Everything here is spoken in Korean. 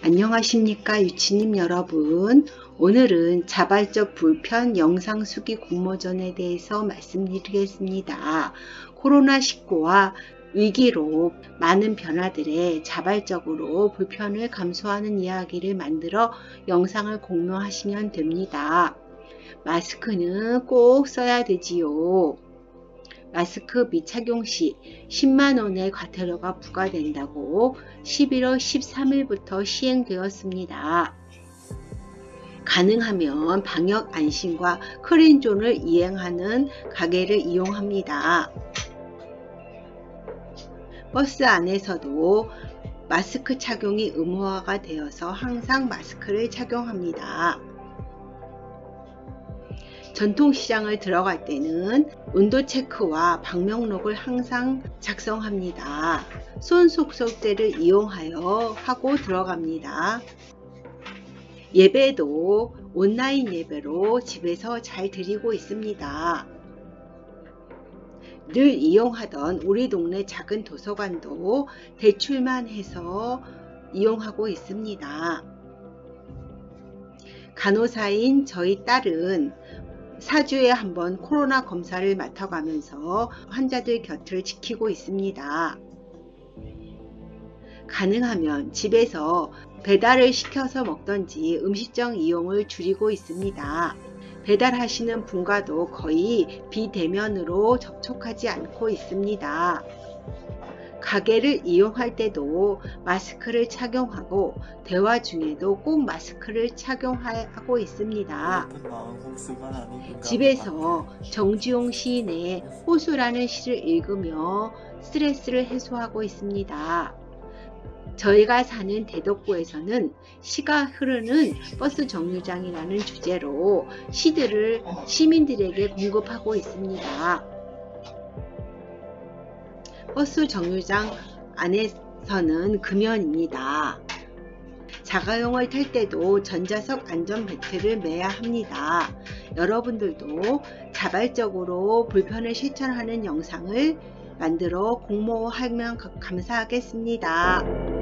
안녕하십니까 유치님 여러분. 오늘은 자발적 불편 영상 수기 공모전에 대해서 말씀드리겠습니다. 코로나19와 위기로 많은 변화들에 자발적으로 불편을 감수하는 이야기를 만들어 영상을 공유하시면 됩니다. 마스크는 꼭 써야 되지요. 마스크 미착용 시 10만원의 과태료가 부과된다고 11월 13일부터 시행되었습니다. 가능하면 방역 안심과 클린존을 이행하는 가게를 이용합니다. 버스 안에서도 마스크 착용이 의무화가 되어서 항상 마스크를 착용합니다. 전통시장을 들어갈 때는 온도 체크와 방명록을 항상 작성합니다. 손속설제를 이용하여 하고 들어갑니다. 예배도 온라인 예배로 집에서 잘 드리고 있습니다. 늘 이용하던 우리 동네 작은 도서관도 대출만 해서 이용하고 있습니다. 간호사인 저희 딸은 4주에 한 번 코로나 검사를 맡아가면서 환자들 곁을 지키고 있습니다. 가능하면 집에서 배달을 시켜서 먹던지 음식점 이용을 줄이고 있습니다. 배달하시는 분과도 거의 비대면으로 접촉하지 않고 있습니다. 가게를 이용할 때도 마스크를 착용하고 대화 중에도 꼭 마스크를 착용하고 있습니다. 집에서 정지용 시인의 호수라는 시를 읽으며 스트레스를 해소하고 있습니다. 저희가 사는 대덕구에서는 시가 흐르는 버스 정류장이라는 주제로 시들을 시민들에게 공급하고 있습니다. 버스 정류장 안에서는 금연입니다. 자가용을 탈 때도 전자석 안전벨트를 매야 합니다. 여러분들도 자발적으로 불편을 실천하는 영상을 만들어 공모하면 감사하겠습니다.